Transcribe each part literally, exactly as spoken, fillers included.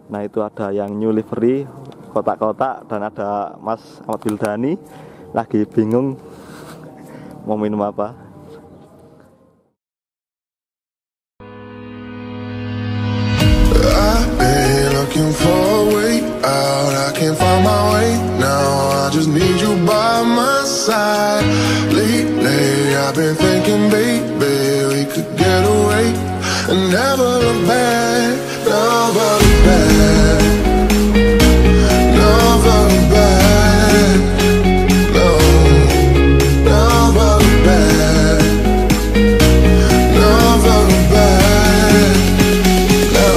Nah itu ada yang new livery kotak-kotak dan ada Mas Ahmad Bildani lagi bingung mau minum apa. I've been looking for a way out, I can't find my way now, I just need you by my side. Lately I've been thinking, baby, we could get away and never look back, never look back, never look back, no, never look back, never look back, no.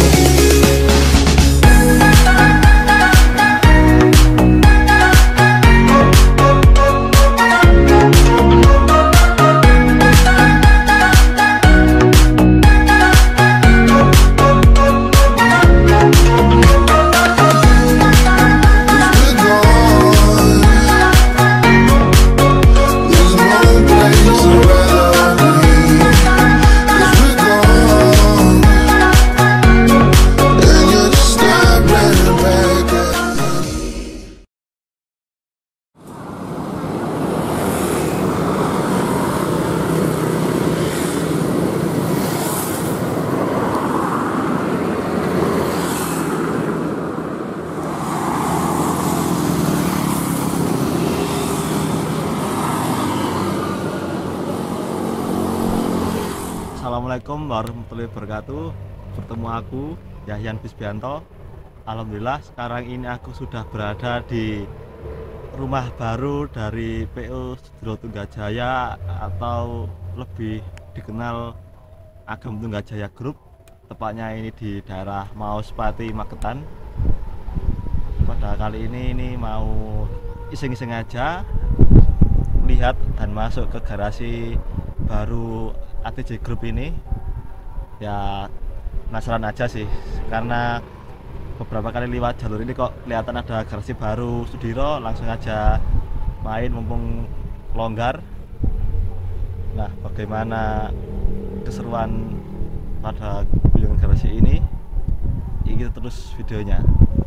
Assalamualaikum warahmatullahi wabarakatuh. Bertemu aku Yahyan Bisbianto. Alhamdulillah sekarang ini aku sudah berada di rumah baru dari P O Sudiro Tunggajaya atau lebih dikenal Agam Tunggajaya Group. Tepatnya ini di daerah Maospati, Magetan. Pada kali ini ini mau iseng-iseng aja lihat dan masuk ke garasi baru A T J Group ini. Ya penasaran aja sih, karena beberapa kali lewat jalur ini kok kelihatan ada garasi baru Sudiro, langsung aja main mumpung longgar. Nah bagaimana keseruan pada kunjungan garasi ini, ikuti terus videonya.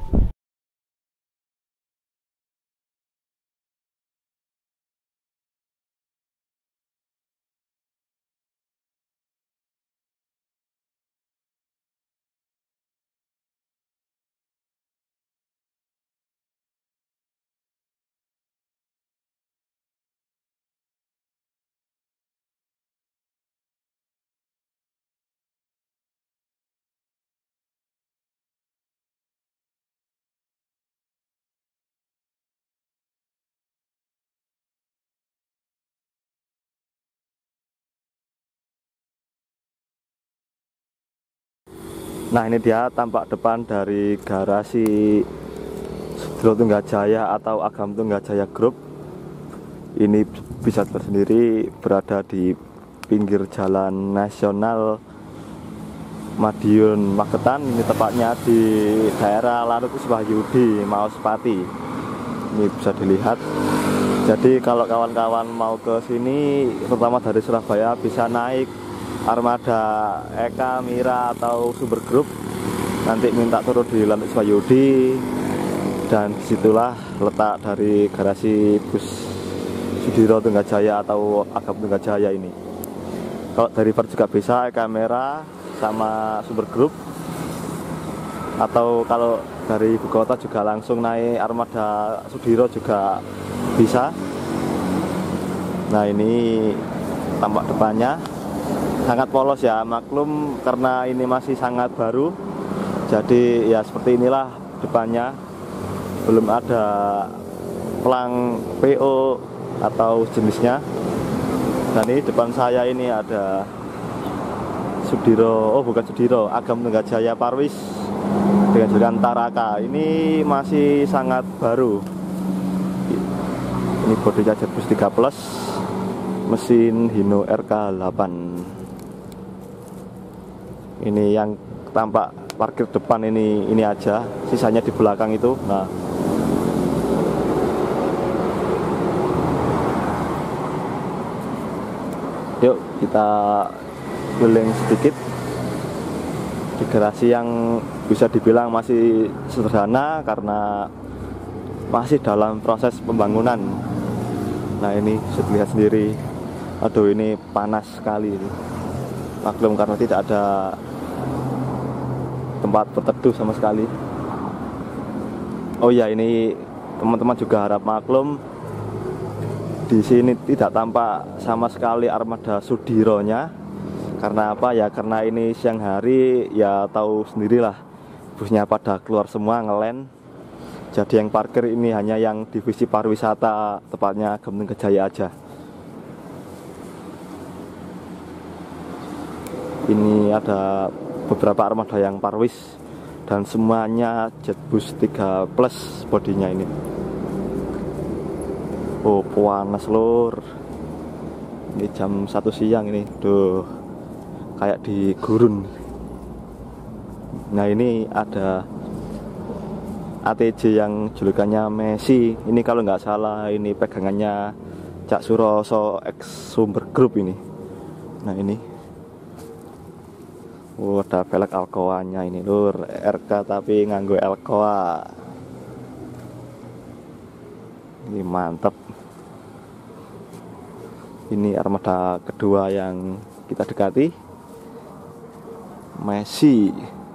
Nah ini dia tampak depan dari garasi Sudiro Tunggajaya atau Agam Tunggajaya Group. Ini bisa tersendiri berada di pinggir jalan nasional Madiun Magetan. Ini tepatnya di daerah Lanut Iswahyudi, Maospati. Ini bisa dilihat. Jadi kalau kawan-kawan mau ke sini, terutama dari Surabaya, bisa naik armada Eka, Mira atau Sumber Group, nanti minta turun di Lanut Iswahyudi, dan disitulah letak dari garasi bus Sudiro Tunggajaya atau Agam Tunggajaya ini. Kalau dari Perth juga bisa Eka Mera sama Sumber Group, atau kalau dari ibu kota juga langsung naik armada Sudiro juga bisa. Nah ini tampak depannya sangat polos ya, maklum karena ini masih sangat baru, jadi ya seperti inilah depannya, belum ada pelang P O atau jenisnya. Dan ini depan saya ini ada Sudiro, oh bukan Sudiro, Agam Tunggajaya Parwis dengan julukan Taraka. Ini masih sangat baru. Ini bodinya Jetbus tiga plus, mesin Hino R K delapan. Ini yang tampak parkir depan ini ini aja, sisanya di belakang itu. Nah yuk kita keliling sedikit di garasi yang bisa dibilang masih sederhana karena masih dalam proses pembangunan. Nah ini bisa dilihat sendiri, aduh ini panas sekali ini. Maklum karena tidak ada tempat berteduh sama sekali. Oh ya, ini teman-teman juga harap maklum, di sini tidak tampak sama sekali armada Sudironya. Karena apa ya? Karena ini siang hari, ya tahu sendirilah, busnya pada keluar semua ngelend. Jadi yang parkir ini hanya yang divisi pariwisata, tepatnya Genting Kejaya aja. Ini ada beberapa armada yang parwis dan semuanya Jetbus tiga plus bodinya ini. Oh panas lur. Ini jam satu siang ini. Duh, kayak di gurun. Nah ini ada A T J yang julukannya Messi. Ini kalau nggak salah ini pegangannya Cak Suroso ex Sumber Group ini. Nah ini, oh ada velg Alcoa-nya ini lur, R K tapi nganggo Alcoa. Ini mantep. Ini armada kedua yang kita dekati, Messi.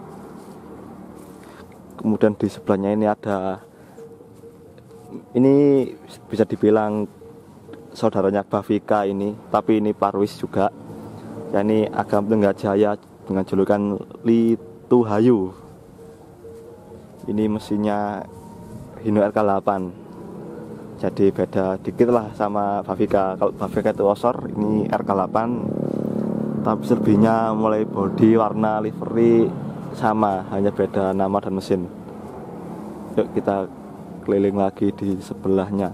Kemudian di sebelahnya ini ada, ini bisa dibilang saudaranya Bavika ini, tapi ini parwis juga. Ya ini Agam Tenggajaya dengan julukan Lituhayu. Ini mesinnya Hino R K delapan. Jadi beda dikit lah sama Bavika. Kalau Bavika itu osor, ini R K delapan. Tapi selebihnya mulai bodi, warna, livery sama, hanya beda nama dan mesin. Yuk kita keliling lagi di sebelahnya.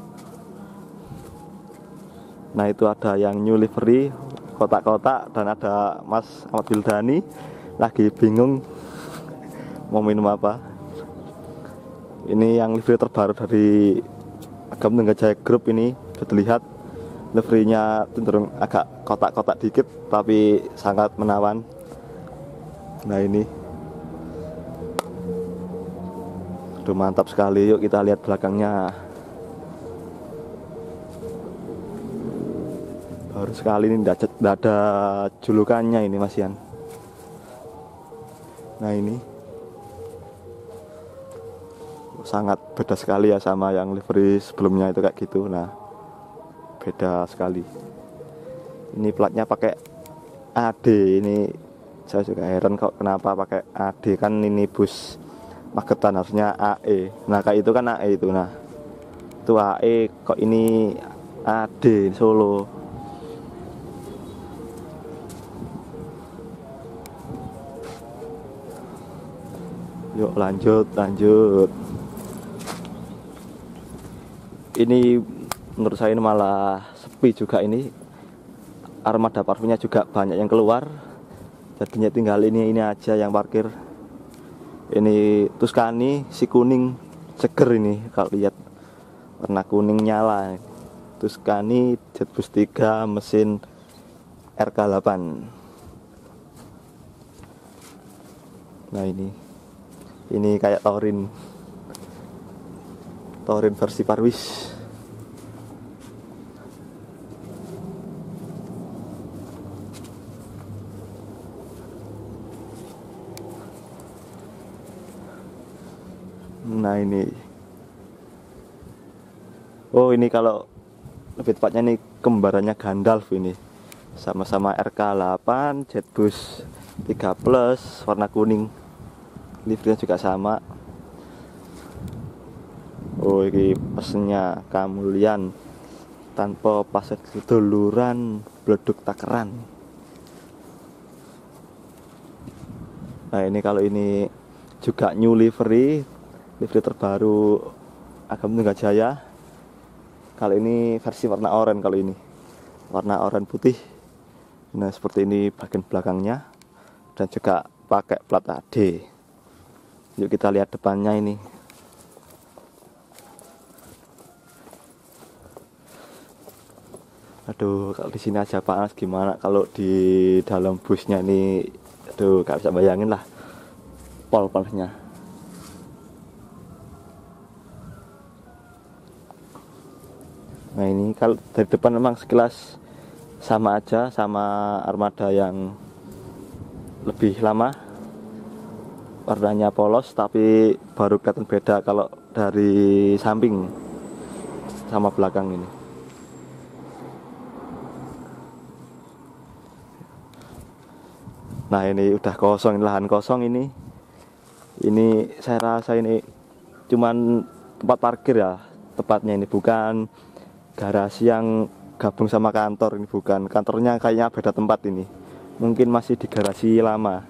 Nah itu ada yang new livery, kotak-kotak, dan ada Mas Ahmad Wildani lagi bingung mau minum apa. Ini yang livery terbaru dari Agam Tenggajaya Group ini. Bisa dilihat liverynya cenderung agak kotak-kotak dikit tapi sangat menawan. Nah ini, aduh mantap sekali. Yuk kita lihat belakangnya. Baru sekali ini, tidak ada julukannya ini Mas Yan. Nah ini sangat beda sekali ya sama yang livery sebelumnya itu kayak gitu. Nah beda sekali. Ini platnya pakai A D. Ini saya juga heran kok kenapa pakai A D, kan ini bus Magetan harusnya A E. Nah kayak itu kan A E itu. Nah itu A E, kok ini A D Solo. Yuk lanjut lanjut. Ini menurut saya ini malah sepi juga ini. Armada parfumnya juga banyak yang keluar. Jadinya tinggal ini ini aja yang parkir. Ini Tuscany si kuning seger ini, kalau lihat warna kuning nyala. Tuscany Jetbus tiga mesin R K delapan. Nah ini, ini kayak Touring, Touring versi parwis. Nah ini, oh ini kalau lebih tepatnya ini kembarannya Gandalf ini, sama-sama R K delapan, Jetbus tiga plus, warna kuning, liverynya juga sama. Oh ini pesennya Kamulian, tanpa paset duluran, bleduk takeran. Nah ini kalau ini juga new livery, livery terbaru Agam Tenggajaya. Kali ini versi warna oranye, kalau ini warna oranye putih. Nah seperti ini bagian belakangnya, dan juga pakai plat A D. Yuk kita lihat depannya ini. Aduh kalau di sini aja panas, gimana kalau di dalam busnya ini? Aduh gak bisa bayangin lah. pol-polnya. Nah ini kalau dari depan memang sekilas sama aja sama armada yang lebih lama, warnanya polos, tapi baru kelihatan beda kalau dari samping sama belakang ini. Nah ini udah kosong, lahan kosong ini. Ini saya rasa ini cuman tempat parkir ya, tepatnya ini bukan garasi yang gabung sama kantor. Ini bukan, kantornya kayaknya beda tempat ini, mungkin masih di garasi lama.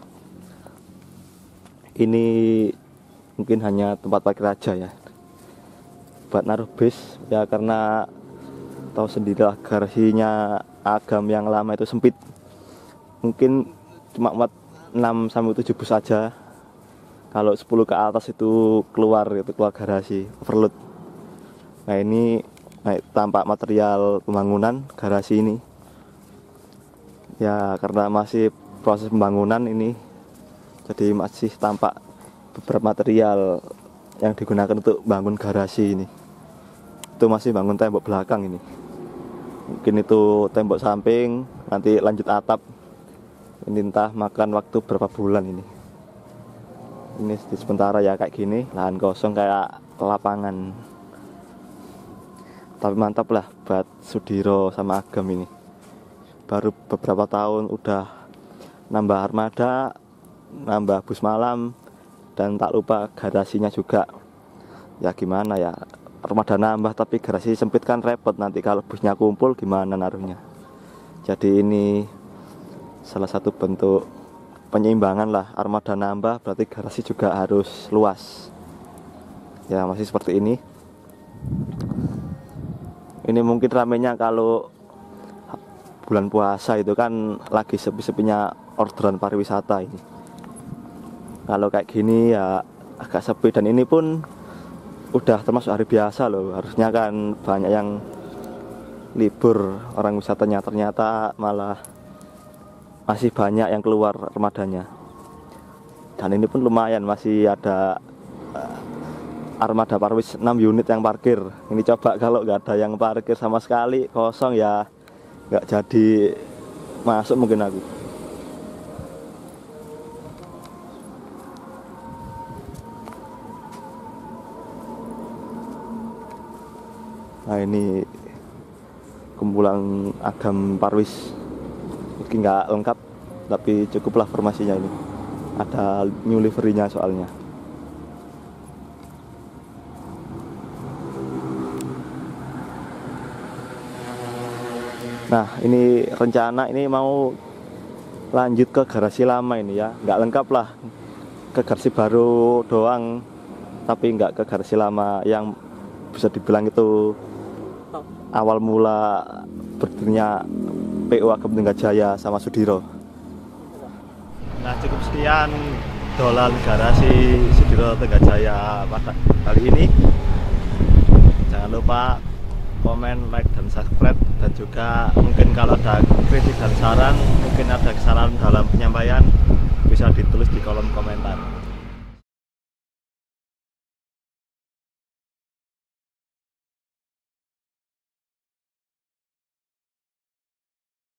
Ini mungkin hanya tempat parkir aja ya, buat naruh bis ya, karena tahu sendirilah garasinya Agam yang lama itu sempit, mungkin cuma muat enam sampai tujuh bus saja. Kalau sepuluh ke atas itu keluar, itu keluar garasi, overload. Nah ini nah, tampak material pembangunan garasi ini ya, karena masih proses pembangunan ini, jadi masih tampak beberapa material yang digunakan untuk bangun garasi ini. Itu masih bangun tembok belakang ini, mungkin itu tembok samping, nanti lanjut atap. Ini entah makan waktu berapa bulan ini. Ini di sementara ya kayak gini, lahan kosong kayak lapangan. Tapi mantap lah buat Sudiro sama Agam ini. Baru beberapa tahun udah nambah armada, nambah bus malam, dan tak lupa garasinya juga. Ya gimana ya, armada nambah tapi garasi sempit kan repot, nanti kalau busnya kumpul gimana naruhnya. Jadi ini salah satu bentuk penyeimbangan lah, armada nambah berarti garasi juga harus luas. Ya masih seperti ini. Ini mungkin ramenya kalau bulan puasa itu kan lagi sepi-sepinya orderan pariwisata ini. Kalau kayak gini ya agak sepi, dan ini pun udah termasuk hari biasa loh. Harusnya kan banyak yang libur orang wisatanya, ternyata malah masih banyak yang keluar armadanya. Dan ini pun lumayan, masih ada uh, armada parwis enam unit yang parkir. Ini coba kalau nggak ada yang parkir sama sekali, kosong ya, nggak jadi masuk mungkin aku. Nah ini kumpulan Agam Parwis, mungkin nggak lengkap tapi cukuplah formasinya ini. Ada new livery-nya soalnya. Nah ini rencana ini mau lanjut ke garasi lama ini ya, nggak lengkap lah, ke garasi baru doang, tapi nggak ke garasi lama yang bisa dibilang itu awal mula berdirinya P O Agam Tenggajaya sama Sudiro. Nah cukup sekian dolan garasi Sudiro Tenggajaya pada kali ini. Jangan lupa komen, like, dan subscribe, dan juga mungkin kalau ada kritik dan saran, mungkin ada kesalahan dalam penyampaian, bisa ditulis di kolom komentar.